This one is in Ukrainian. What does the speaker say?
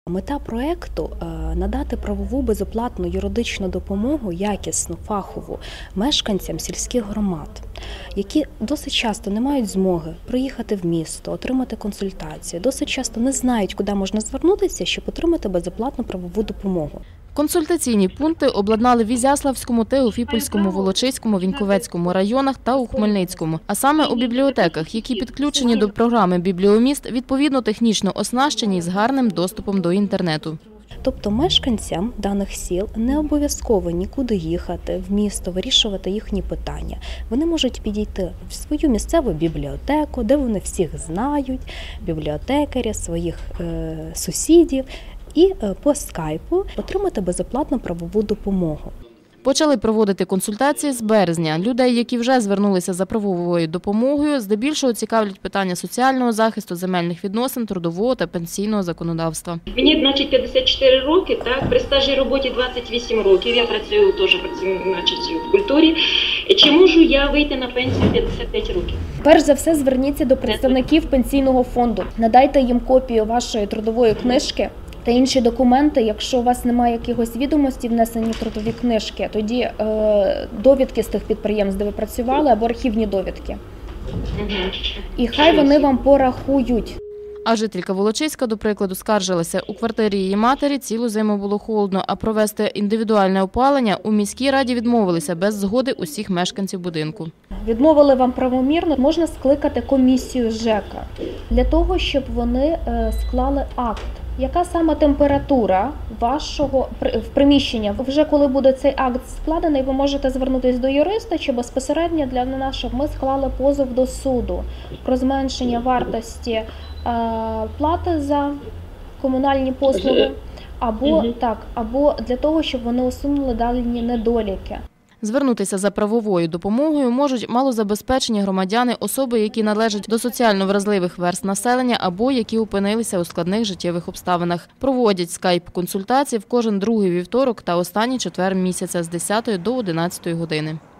Мета проєкту – надати правову безоплатну юридичну допомогу, якісну, фахову мешканцям сільських громад, які досить часто не мають змоги приїхати в місто, отримати консультації, досить часто не знають, куди можна звернутися, щоб отримати безоплатну правову допомогу. Консультаційні пункти обладнали в Ізяславському, Теофіпольському, Волочиському, Віньковецькому районах та у Хмельницькому, а саме у бібліотеках, які підключені до програми «Бібліоміст», відповідно технічно оснащені з гарним доступом до інтернету. Тобто мешканцям даних сіл не обов'язково нікуди їхати в місто, вирішувати їхні питання. Вони можуть підійти в свою місцеву бібліотеку, де вони всіх знають, бібліотекаря, своїх сусідів, і по скайпу отримати безоплатну правову допомогу. Почали проводити консультації з березня. Людей, які вже звернулися за правовою допомогою, здебільшого цікавлять питання соціального захисту, земельних відносин, трудового та пенсійного законодавства. Мені, 54 роки, при стажі роботі 28 років, я працюю теж в культурі. Чи можу я вийти на пенсію 55 років? Перш за все, зверніться до представників пенсійного фонду. Надайте їм копію вашої трудової книжки та інші документи. Якщо у вас немає якихось відомостей внесені в трудові книжки, тоді довідки з тих підприємств, де ви працювали, або архівні довідки. І хай вони вам порахують. А жителька Волочиська, до прикладу, скаржилася, у квартирі її матері цілу зиму було холодно, а провести індивідуальне опалення у міській раді відмовилися без згоди усіх мешканців будинку. Відмовили вам правомірно, можна скликати комісію ЖЕКа для того, щоб вони склали акт. Яка саме температура вашого приміщення? Вже коли буде цей акт складений, ви можете звернутися до юриста чи безпосередньо для нас, щоб ми склали позов до суду про зменшення вартості плати за комунальні послуги, або для того, щоб вони усунули дані недоліки. Звернутися за правовою допомогою можуть малозабезпечені громадяни, особи, які належать до соціально вразливих верств населення або які опинилися у складних життєвих обставинах. Проводять скайп-консультації в кожен другий вівторок та останній четвер місяця з 10 до 11 години.